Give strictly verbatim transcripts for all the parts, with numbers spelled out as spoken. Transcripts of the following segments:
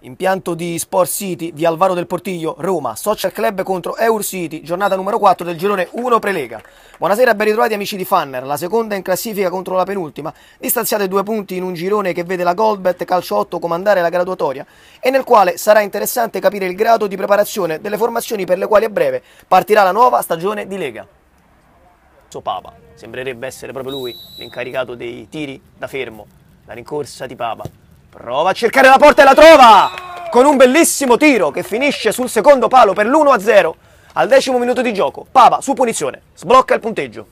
Impianto di Sport City di Alvaro del Portiglio, Roma, Social Club contro Eur City, giornata numero quattro del girone uno Prelega. Buonasera e ben ritrovati amici di Fanner, la seconda in classifica contro la penultima, distanziate due punti in un girone che vede la Goldbet Calcio otto comandare la graduatoria e nel quale sarà interessante capire il grado di preparazione delle formazioni per le quali a breve partirà la nuova stagione di Lega. Papa, sembrerebbe essere proprio lui l'incaricato dei tiri da fermo, la rincorsa di Papa. Prova a cercare la porta e la trova! Con un bellissimo tiro che finisce sul secondo palo per l'uno a zero al decimo minuto di gioco. Papa su punizione, sblocca il punteggio.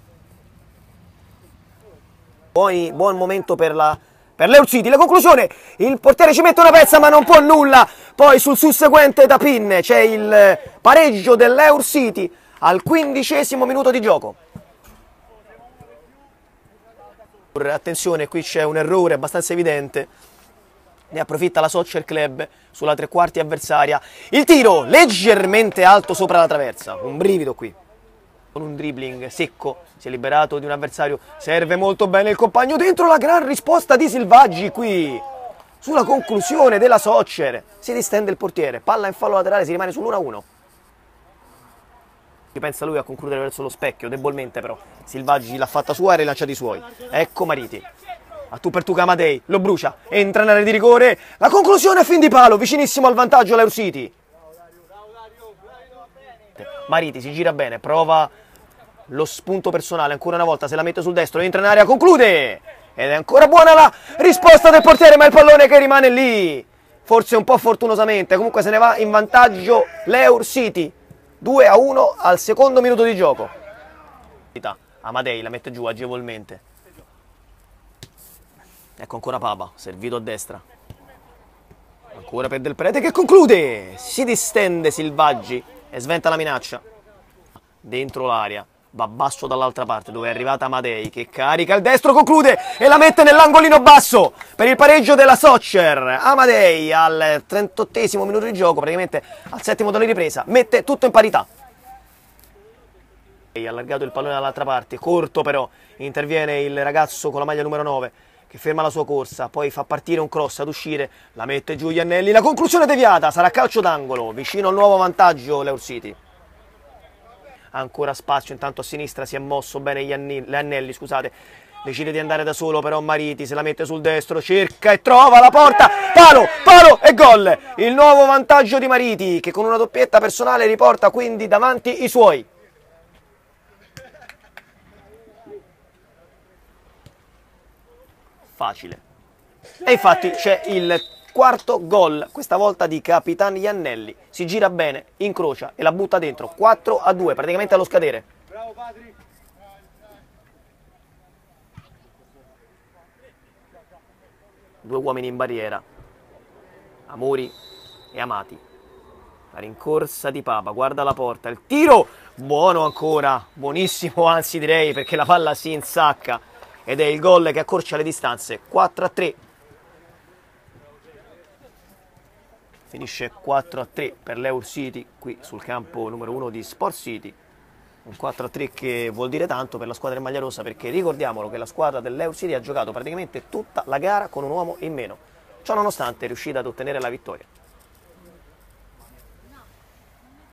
Poi buon momento per la per l'Eur City. La conclusione, il portiere ci mette una pezza ma non può nulla. Poi sul susseguente tap-in c'è il pareggio dell'Eur City al quindicesimo minuto di gioco. Attenzione, qui c'è un errore abbastanza evidente. Ne approfitta la Social Club sulla tre quarti avversaria. Il tiro leggermente alto sopra la traversa. Un brivido qui. Con un dribbling secco si è liberato di un avversario. Serve molto bene il compagno dentro. La gran risposta di Silvaggi qui. Sulla conclusione della Social. Si distende il portiere. Palla in fallo laterale, si rimane sull'uno a uno. Pensa lui a concludere verso lo specchio, debolmente però. Silvaggi l'ha fatta sua e rilanciati i suoi. Ecco Mariti. A tu per tu Amadei, lo brucia, entra nell'area di rigore. La conclusione a fin di palo, vicinissimo al vantaggio l'Eur City. Mariti si gira bene, prova lo spunto personale, ancora una volta se la mette sul destro, entra in area, conclude. Ed è ancora buona la risposta del portiere, ma il pallone che rimane lì. Forse un po' fortunosamente, comunque se ne va in vantaggio l'Eur City. due a uno al secondo minuto di gioco. Amadei la mette giù agevolmente. Ecco ancora Papa, servito a destra. Ancora per Del Prete che conclude. Si distende Silvaggi e sventa la minaccia. Dentro l'area, va basso dall'altra parte dove è arrivata Amadei che carica il destro, conclude e la mette nell'angolino basso per il pareggio della Soccer. Amadei al trentottesimo minuto di gioco, praticamente al settimo della ripresa, mette tutto in parità. Ha allargato il pallone dall'altra parte, corto però, interviene il ragazzo con la maglia numero nove che ferma la sua corsa, poi fa partire un cross ad uscire, la mette giù Iannelli, la conclusione deviata, sarà calcio d'angolo, vicino al nuovo vantaggio l'Eur City. Ancora spazio, intanto a sinistra si è mosso bene Iannelli, scusate, decide di andare da solo però Mariti, se la mette sul destro, cerca e trova la porta, palo, palo e gol! Il nuovo vantaggio di Mariti che con una doppietta personale riporta quindi davanti i suoi. Facile. E infatti c'è il quarto gol, questa volta di Capitan Iannelli. Si gira bene, incrocia e la butta dentro. quattro a due, praticamente allo scadere. Bravo Patri. Due uomini in barriera. Amori e Amati. La rincorsa di Papa, guarda la porta, il tiro, buono ancora, buonissimo anzi direi perché la palla si insacca. Ed è il gol che accorcia le distanze, quattro a tre. Finisce quattro a tre per l'Eur City, qui sul campo numero uno di Sport City. Un quattro a tre che vuol dire tanto per la squadra in maglia rossa, perché ricordiamolo che la squadra dell'Eur City ha giocato praticamente tutta la gara con un uomo in meno. Ciò nonostante è riuscita ad ottenere la vittoria.